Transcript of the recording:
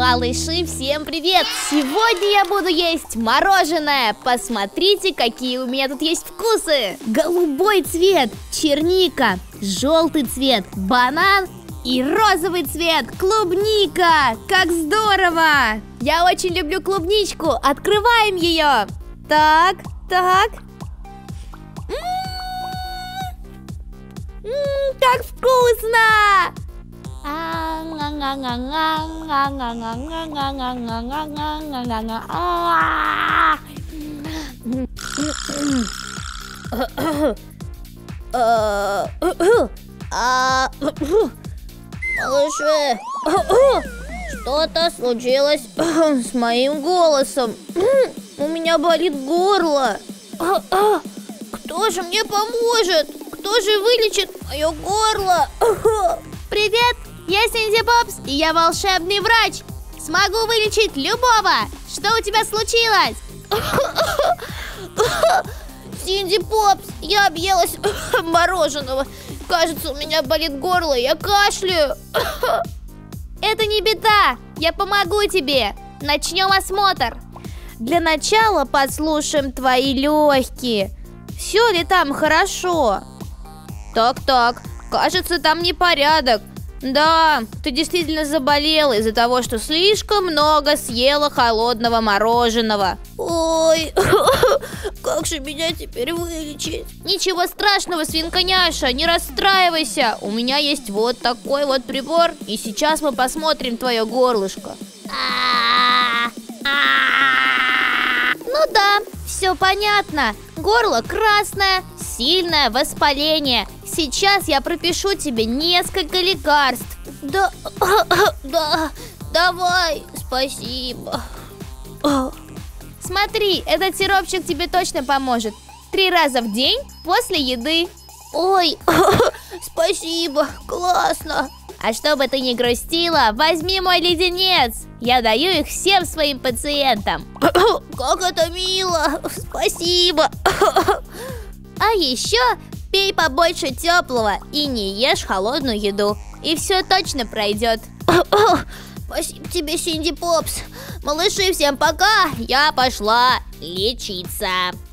Малыши, всем привет! Сегодня я буду есть мороженое. Посмотрите, какие у меня тут есть вкусы. Голубой цвет – черника, желтый цвет – банан и розовый цвет – клубника. Как здорово! Я очень люблю клубничку. Открываем ее. Так. Как вкусно! Малыши, что-то случилось с моим голосом. У меня болит горло. Кто же мне поможет? Кто же вылечит мое горло? Привет, я Синди Попс, и я волшебный врач. Смогу вылечить любого. Что у тебя случилось? Синди Попс, я объелась мороженого. Кажется, у меня болит горло, я кашляю. Это не беда, я помогу тебе. Начнем осмотр. Для начала послушаем твои легкие. Все ли там хорошо? Так, кажется, там непорядок. Да, ты действительно заболела из-за того, что слишком много съела холодного мороженого. Ой, как же меня теперь вылечить? Ничего страшного, свинка-няша, не расстраивайся. У меня есть вот такой вот прибор, и сейчас мы посмотрим твое горлышко. Ну да, все понятно. Горло красное, сильное воспаление. Сейчас я пропишу тебе несколько лекарств. Да, давай, спасибо. Смотри, этот сиропчик тебе точно поможет. 3 раза в день после еды. Ой, спасибо, классно. А чтобы ты не грустила, возьми мой леденец. Я даю их всем своим пациентам. Как это мило, спасибо. А еще пей побольше теплого и не ешь холодную еду. И все точно пройдет. Спасибо тебе, Синди Попс. Малыши, всем пока. Я пошла лечиться.